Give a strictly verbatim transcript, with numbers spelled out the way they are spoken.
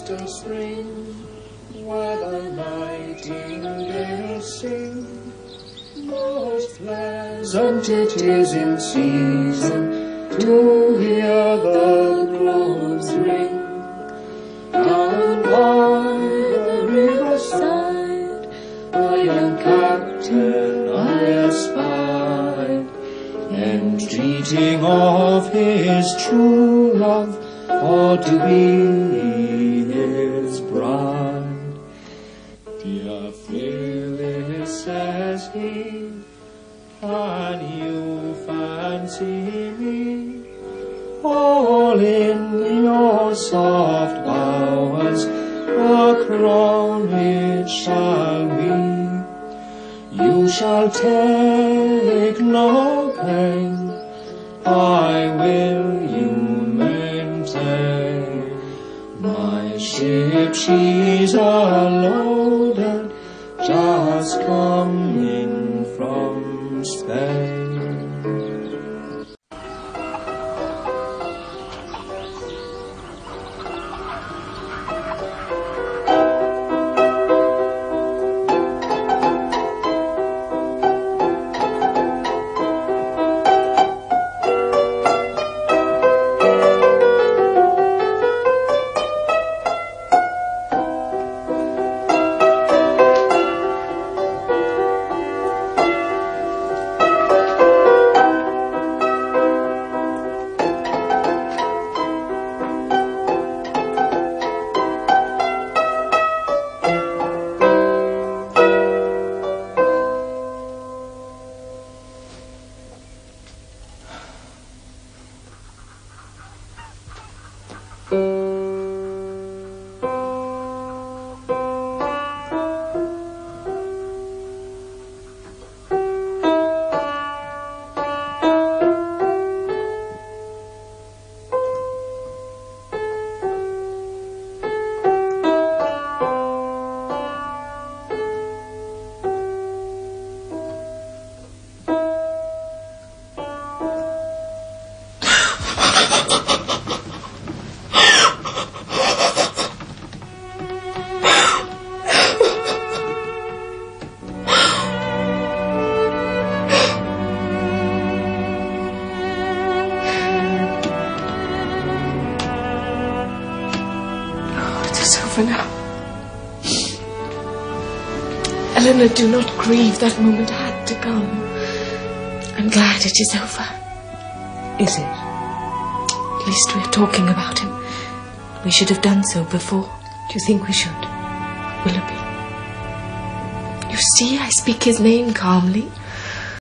justice ring, where the nightingales sing. Most pleasant it is in season to hear the groves ring. Down by the riverside, a young captain I espied, entreating of his true love for to be his bride. Dear Phyllis, says he, can you fancy me? All in your soft bowers, a crown it shall be. You shall take no pain, I will you maintain. My ship, she's a-loaded, just come in from Spain. For now. Eleanor, do not grieve. That moment had to come. I'm glad it is over. Is it? At least we're talking about him. We should have done so before. Do you think we should? Willoughby. You see, I speak his name calmly.